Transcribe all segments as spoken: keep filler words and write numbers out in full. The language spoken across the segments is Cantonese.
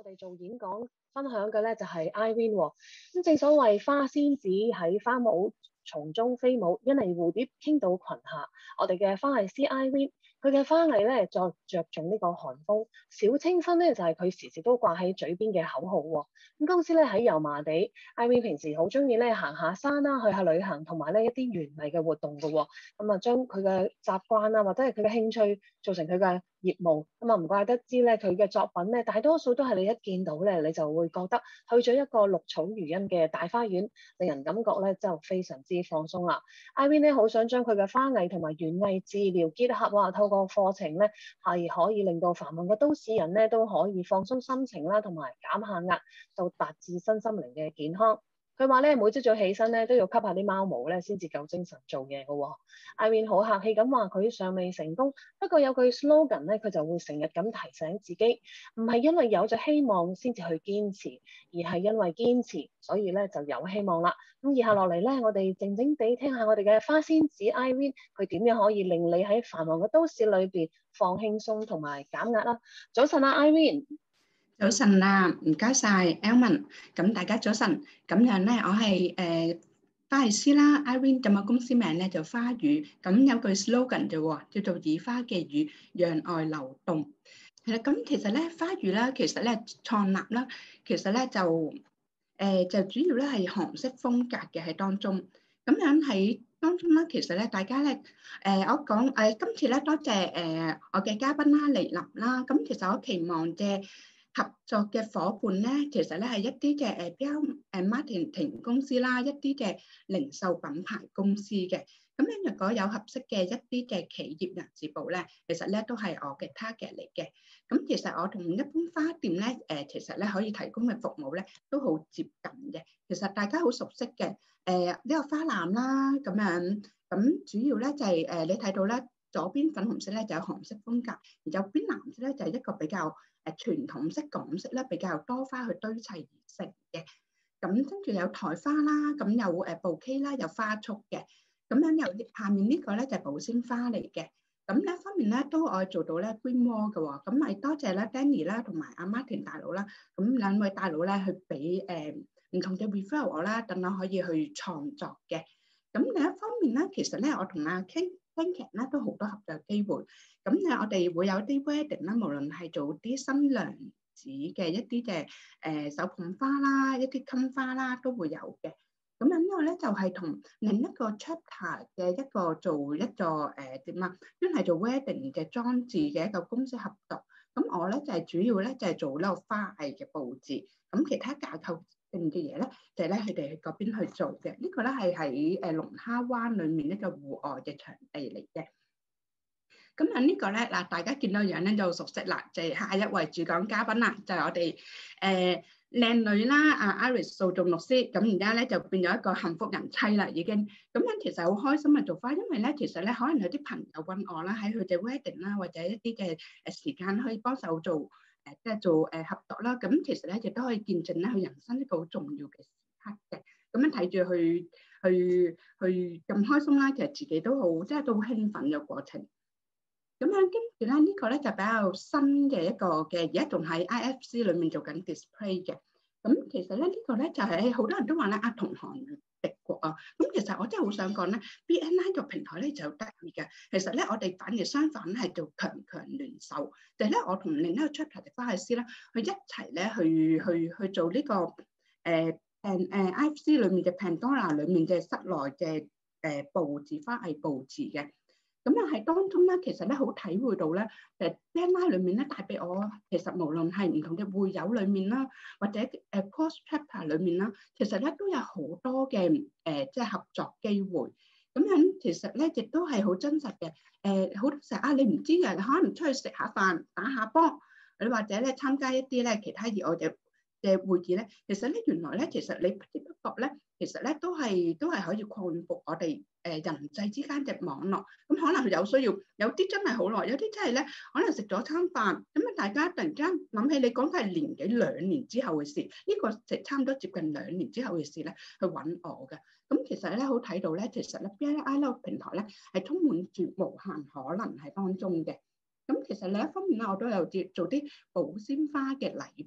我哋做演講分享嘅咧就係 Irene 喎。咁正所謂花仙子喺花舞叢中飛舞，因為蝴蝶傾到裙下。我哋嘅花藝師 Irene，佢嘅花藝咧就着重呢個韓風，小清新咧就係佢時時都掛喺嘴邊嘅口號喎。咁公司咧喺油麻地 ，Irene 平時好中意咧行下山啦，去下旅行，同埋咧一啲園藝嘅活動嘅喎。咁啊將佢嘅習慣啊，或者係佢嘅興趣做成佢嘅業務，咁啊唔怪得知咧，佢嘅作品咧大多數都係你一見到咧，你就會覺得去咗一個綠草如茵嘅大花園，令人感覺咧就非常之放鬆啦。Irene 咧好想將佢嘅花藝同埋園藝治療結合啊，透過課程咧係可以令到繁忙嘅都市人咧都可以放鬆心情啦，同埋減下壓，到達至身心靈嘅健康。佢話咧，每朝早起身咧都要吸下啲貓毛咧，先至夠精神做嘢嘅喎。Irene 好客氣咁話佢尚未成功，不過有句 slogan 咧，佢就會成日咁提醒自己，唔係因為有咗希望先至去堅持，而係因為堅持，所以咧就有希望啦。咁以下落嚟咧，我哋靜靜地聽下我哋嘅花仙子 Irene，佢點樣可以令你喺繁忙嘅都市裏邊放輕鬆同埋減壓啦。早晨啊，Irene。 早晨啊，唔該晒 Elman。咁大家早晨，咁樣咧，我係誒花藝師啦 ，Irene 咁嘅公司名咧就花語。咁有句 slogan 就喎，叫做以花嘅語，讓愛流動。係啦，咁其實咧花語啦，其實咧創立啦，其實咧就誒就主要咧係韓式風格嘅喺當中。咁樣喺當中咧，其實咧大家咧誒我講誒今次咧多謝誒我嘅嘉賓啦，黎琳啦。咁其實我期望嘅合作嘅夥伴咧，其實咧係一啲嘅誒比較誒 marketing 公司啦，一啲嘅零售品牌公司嘅。咁咧，如果有合適嘅一啲嘅企業人事部咧，其實咧都係我嘅 target 嚟嘅。咁其實我同一般花店咧，誒其實咧可以提供嘅服務咧都好接近嘅。其實大家好熟悉嘅，誒呢個花籃啦，咁樣咁主要咧就係誒你睇到咧左邊粉紅色咧就有韓式風格，而右邊藍色咧就係一個比較誒傳統式港式咧比較多花去堆砌而成嘅。咁跟住有台花啦，咁有誒布 K 啦，有花束嘅。咁樣有下面呢個咧就係保鮮花嚟嘅。咁呢一方面咧都可以做到咧 green wall 嘅喎。咁咪多謝啦 Danny 啦同埋阿 Martin 大佬啦。咁兩位大佬咧去俾誒唔同嘅 referral 我啦，等我可以去創作嘅。咁另一方面咧，其實咧我同阿 King King 咧都好多合作機會。咁咧我哋會有啲 wedding 啦，無論係做啲新娘子嘅一啲嘅誒手捧花啦，一啲襟花啦都會有嘅。咁樣呢個咧就係同另一個 chapter 嘅一個做一個誒點啊，專係做 wedding 嘅裝置嘅一個公司合作。咁我咧就係主要咧就係做呢個花藝嘅佈置。咁其他架構性嘅嘢咧，就係咧佢哋去嗰邊去做嘅。呢個咧係喺誒龍蝦灣裡面一個戶外嘅場地嚟嘅。咁啊呢個咧嗱，大家見到樣咧就熟悉啦，就係下一位主講嘉賓啦，就係我哋誒靚女啦，阿 Iris 訴訟律師。咁而家咧就變咗一個幸福人妻啦，已經。咁樣其實好開心啊做花，因為咧其實咧可能有啲朋友揾我啦，喺佢哋 wedding 啦，或者一啲嘅誒時間可以幫手做誒即係做誒合作啦。咁其實咧亦都可以見證咧佢人生一個好重要嘅時刻嘅。咁樣睇住佢去去咁開心啦，其實自己都好即係都好興奮嘅過程。咁樣跟住咧，呢個咧就比較新嘅一個嘅，而家仲喺 I F C 裏面做緊 display 嘅。咁其實咧呢個咧就係好多人都話咧啊同行如敵國啊。咁其實我真係好想講咧 ，B N I 個平台咧就得意嘅。其實咧我哋反而相反係做強強聯手，就係咧我同另一個 chapter 嘅花藝師啦，去一齊咧去去去做呢個誒誒誒 I F C 裏面嘅 Pandora 裏面嘅室內嘅誒佈置花藝佈置嘅。咁啊喺當中咧，其實咧好體會到咧，誒 B N I 裏面咧帶俾我，其實無論係唔同嘅會友裏面啦，或者誒 cross chapter 裏面啦，其實咧都有好多嘅誒、呃、即係合作機會。咁樣其實咧亦都係好真實嘅。誒、呃、好多時候啊，你唔知嘅，你可能出去食下飯、打下波，你或者咧參加一啲咧其他熱愛嘅嘅會議咧，其實咧原來咧其實你不知不覺咧，其實咧都係都係可以擴闊我哋誒人際之間嘅網絡。咁可能有需要，有啲真係好耐，有啲真係咧可能食咗餐飯，咁啊大家突然間諗起你講嘅係年幾兩年之後嘅事，呢個就差唔多接近兩年之後嘅事咧，去揾我嘅。咁其實咧好睇到咧，其實咧 B N I 呢個平台咧係充滿住無限可能喺當中嘅。咁其實另一方面咧，我都有啲做啲保鮮花嘅禮品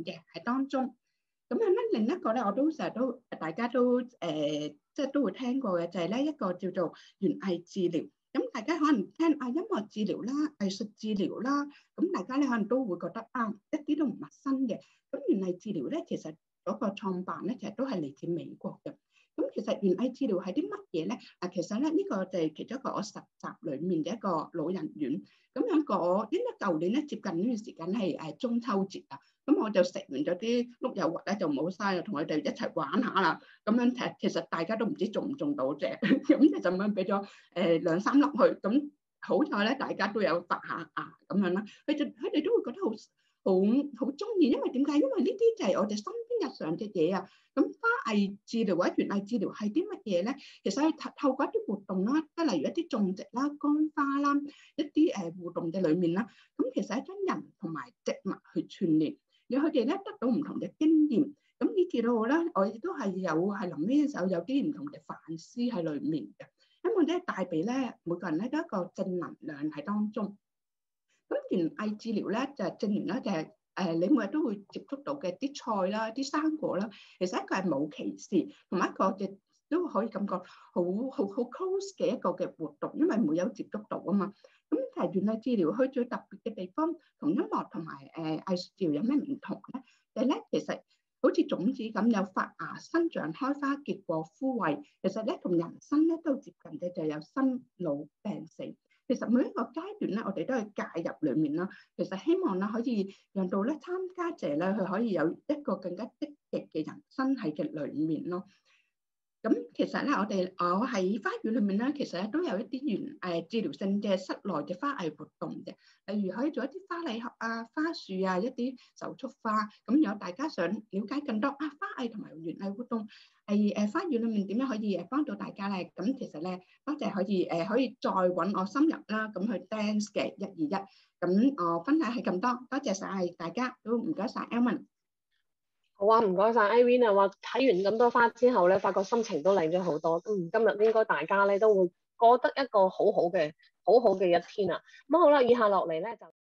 嘅喺當中。咁樣咧，另一個咧，我都成日都大家都誒、呃，即係都會聽過嘅，就係咧一個叫做園藝治療。咁大家可能聽啊音樂治療啦、藝術治療啦，咁大家咧可能都會覺得啊一啲都唔陌生嘅。咁園藝治療咧，其實嗰個創辦咧，其實都係嚟自美國嘅。咁其實園藝治療係啲乜嘢咧？啊，其實咧呢、這個就係其中一個我實習裡面嘅一個老人院。咁樣個應該舊年咧接近呢段時間係誒中秋節啊。咁我就食完咗啲碌柚核咧，就冇嘥啦，同佢哋一齊玩下啦。咁樣其其實大家都唔知中唔中到隻，咁就咁樣俾咗誒兩三粒去。咁好彩咧，大家都有拔下牙咁樣啦。佢就佢哋都會覺得好好好中意，因為點解？因為呢啲就係我哋身邊日常嘅嘢啊。咁花藝治療或者園藝治療係啲乜嘢咧？其實係透透過一啲活動啦，即係例如一啲種植啦、乾花啦、一啲誒互動嘅裡面啦。咁其實係將人同埋植物去串聯。你佢哋咧得到唔同嘅經驗，咁以至到我咧，我亦都係有係臨尾嘅時候有啲唔同嘅反思喺裏面嘅，因為咧帶俾咧每個人咧都一個正能量喺當中。咁園藝治療咧就係、是、正如咧就係、是、誒、呃、你每日都會接觸到嘅啲菜啦、啲生果啦，其實一個係冇歧視，同埋一個亦都可以感覺好好好 close 嘅一個嘅活動，因為沒有接觸到啊嘛。咁其實園藝治療佢最特別嘅地方，同音樂同埋誒藝術治療有咩唔同咧？就係、是、咧，其實好似種子咁有發芽、生長、開花、結果、枯萎。其實咧，同人生咧都接近嘅，就係有生老病死。其實每一個階段咧，我哋都係介入裡面啦。其實希望咧可以讓到咧參加者咧，佢可以有一個更加積極嘅人生喺嘅裡面咯。咁其實咧，我哋我喺花園裏面咧，其實咧都有一啲園誒治療性嘅室內嘅花藝活動嘅，例如可以做一啲花禮盒啊、花束啊、一啲手束花。咁如果大家想了解更多啊花藝同埋園藝活動係誒花園裏面點樣可以誒幫到大家咧？咁其實咧，多謝可以誒可以再揾我深入啦，咁去 dance 嘅一二一。咁我分享係咁多，多謝晒大家，都唔該晒 Elman。 好啊，唔該晒 Irene 啊！話睇完咁多花之後咧，發覺心情都靚咗好多。嗯，今日應該大家咧都會過得一個好好嘅、好好嘅一天啊！咁好啦，以下落嚟咧就。